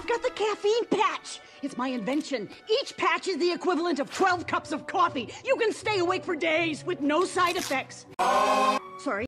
got the caffeine patch. It's my invention. Each patch is the equivalent of 12 cups of coffee. You can stay awake for days with no side effects.